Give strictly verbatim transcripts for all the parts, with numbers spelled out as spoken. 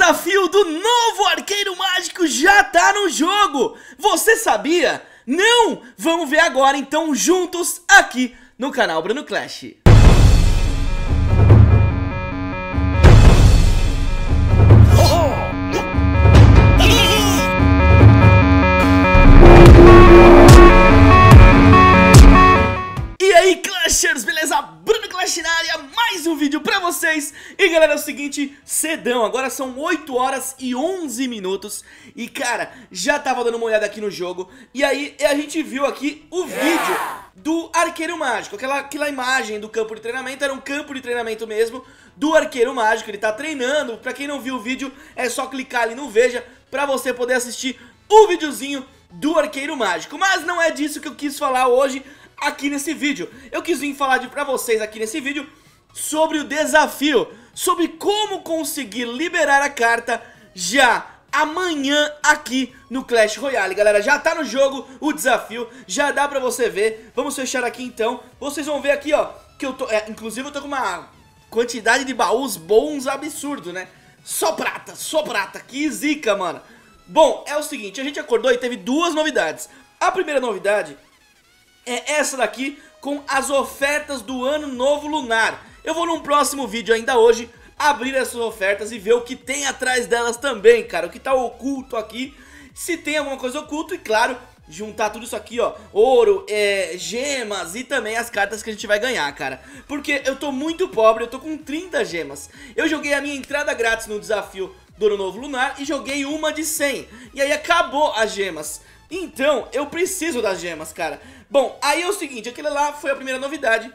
desafio do novo Arqueiro Mágico já tá no jogo! Você sabia? Não? Vamos ver agora então juntos aqui no canal Bruno Clash. E aí, Clashers, beleza? Bruno Clash na área, mais um vídeo pra vocês. E galera, é o seguinte, cedão, agora são oito horas e onze minutos. E cara, já tava dando uma olhada aqui no jogo. E aí, a gente viu aqui o vídeo do Arqueiro Mágico. Aquela, aquela imagem do campo de treinamento, era um campo de treinamento mesmo do Arqueiro Mágico. Ele tá treinando, pra quem não viu o vídeo, é só clicar ali no Veja pra você poder assistir o videozinho do Arqueiro Mágico. Mas não é disso que eu quis falar hoje aqui nesse vídeo. Eu quis vir falar de, pra vocês aqui nesse vídeo sobre o desafio, sobre como conseguir liberar a carta já amanhã aqui no Clash Royale. Galera, já tá no jogo o desafio, já dá pra você ver. Vamos fechar aqui então. Vocês vão ver aqui, ó, que eu tô, é, inclusive eu tô com uma quantidade de baús bons absurdo, né? Só prata, só prata, que zica, mano. Bom, é o seguinte, a gente acordou e teve duas novidades. A primeira novidade é essa daqui, com as ofertas do Ano Novo Lunar. Eu vou num próximo vídeo ainda hoje abrir essas ofertas e ver o que tem atrás delas também, cara. O que tá oculto aqui, se tem alguma coisa oculta e claro, juntar tudo isso aqui, ó, ouro, é, gemas e também as cartas que a gente vai ganhar, cara. Porque eu tô muito pobre, eu tô com trinta gemas. Eu joguei a minha entrada grátis no desafio do Ano Novo Lunar e joguei uma de cem. E aí acabou as gemas. Então, eu preciso das gemas, cara. Bom, aí é o seguinte, aquele lá foi a primeira novidade.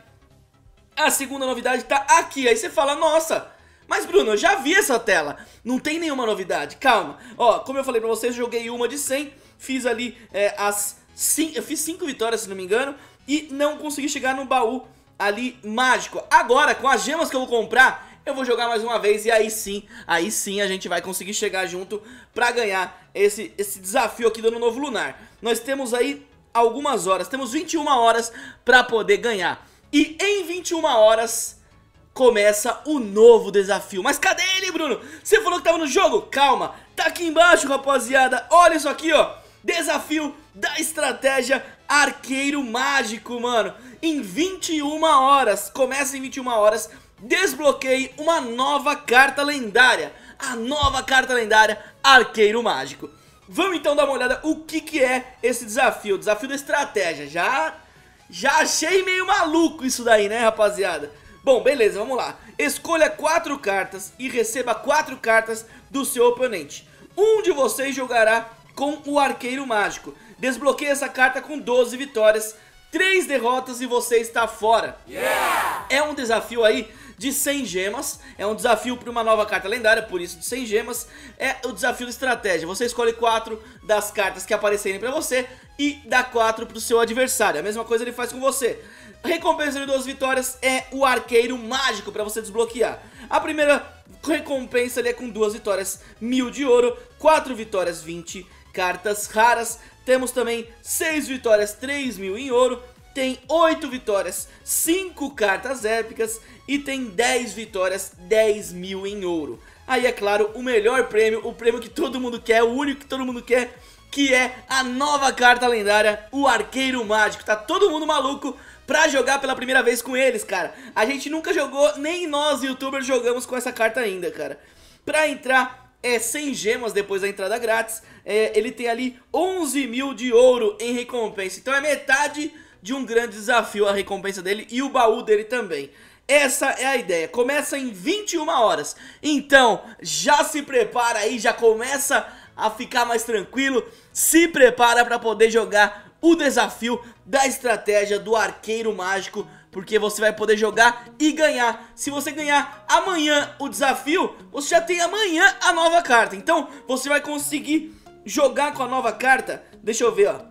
A segunda novidade tá aqui. Aí você fala, nossa, mas Bruno, eu já vi essa tela. Não tem nenhuma novidade, calma. Ó, como eu falei pra vocês, eu joguei uma de cem. Fiz ali é, as cinco, eu fiz cinco vitórias, se não me engano. E não consegui chegar no baú ali mágico. Agora, com as gemas que eu vou comprar, eu vou jogar mais uma vez e aí sim, aí sim a gente vai conseguir chegar junto pra ganhar esse, esse desafio aqui do Ano Novo Lunar. Nós temos aí algumas horas, temos vinte e uma horas pra poder ganhar. E em vinte e uma horas começa o novo desafio. Mas cadê ele, Bruno? Você falou que tava no jogo? Calma, tá aqui embaixo, rapaziada. Olha isso aqui, ó. Desafio da estratégia Arqueiro Mágico, mano. Em vinte e uma horas, começa em vinte e uma horas. Desbloqueei uma nova carta lendária, a nova carta lendária Arqueiro Mágico. Vamos então dar uma olhada o que que é esse desafio, o desafio da estratégia. Já, já achei meio maluco isso daí, né, rapaziada? Bom, beleza, vamos lá. Escolha quatro cartas e receba quatro cartas do seu oponente. Um de vocês jogará com o Arqueiro Mágico. Desbloqueie essa carta com doze vitórias, três derrotas e você está fora. Yeah! É um desafio aí de cem gemas, é um desafio para uma nova carta lendária, por isso de cem gemas. É o desafio de estratégia, você escolhe quatro das cartas que aparecerem para você e dá quatro para o seu adversário. A mesma coisa ele faz com você. A recompensa de duas vitórias é o Arqueiro Mágico para você desbloquear. A primeira recompensa ali é com duas vitórias, mil de ouro, quatro vitórias, vinte cartas raras. Temos também seis vitórias, três mil em ouro. Tem oito vitórias, cinco cartas épicas e tem dez vitórias, dez mil em ouro. Aí é claro, o melhor prêmio, o prêmio que todo mundo quer, o único que todo mundo quer, que é a nova carta lendária, o Arqueiro Mágico. Tá todo mundo maluco pra jogar pela primeira vez com eles, cara. A gente nunca jogou, nem nós youtubers jogamos com essa carta ainda, cara. Pra entrar é cem gemas depois da entrada grátis, é, ele tem ali onze mil de ouro em recompensa. Então é metade de um grande desafio a recompensa dele e o baú dele também. Essa é a ideia, começa em vinte e uma horas. Então já se prepara aí, já começa a ficar mais tranquilo. Se prepara para poder jogar o desafio da estratégia do Arqueiro Mágico, porque você vai poder jogar e ganhar. Se você ganhar amanhã o desafio, você já tem amanhã a nova carta. Então você vai conseguir jogar com a nova carta. Deixa eu ver, ó.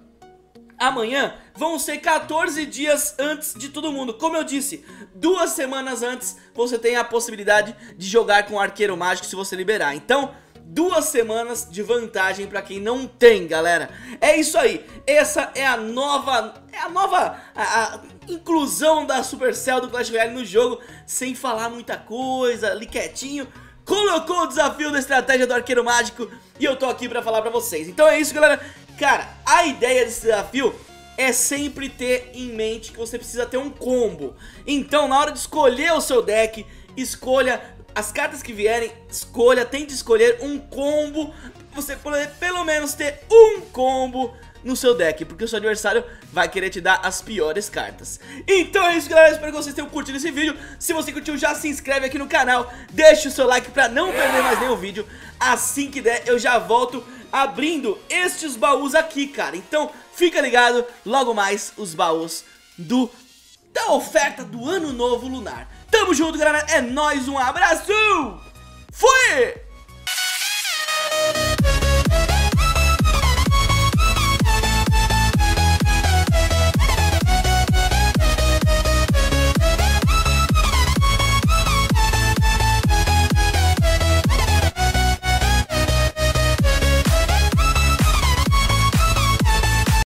Amanhã vão ser quatorze dias antes de todo mundo. Como eu disse, duas semanas antes você tem a possibilidade de jogar com o Arqueiro Mágico se você liberar. Então, duas semanas de vantagem pra quem não tem, galera. É isso aí, essa é a nova, é a nova a, a inclusão da Supercell do Clash Royale no jogo, sem falar muita coisa, ali quietinho, colocou o desafio da estratégia do arqueiro mágico e eu tô aqui pra falar pra vocês. Então é isso, galera. Cara, a ideia desse desafio é sempre ter em mente que você precisa ter um combo. Então, na hora de escolher o seu deck, escolha as cartas que vierem, escolha, tente escolher um combo, você poder pelo menos ter um combo no seu deck, porque o seu adversário vai querer te dar as piores cartas. Então é isso, galera, espero que vocês tenham curtido esse vídeo. Se você curtiu, já se inscreve aqui no canal, deixa o seu like pra não perder mais nenhum vídeo. Assim que der, eu já volto abrindo estes baús aqui, cara. Então fica ligado, logo mais os baús do da oferta do Ano Novo Lunar. Tamo junto, galera, é nóis, um abraço, fui!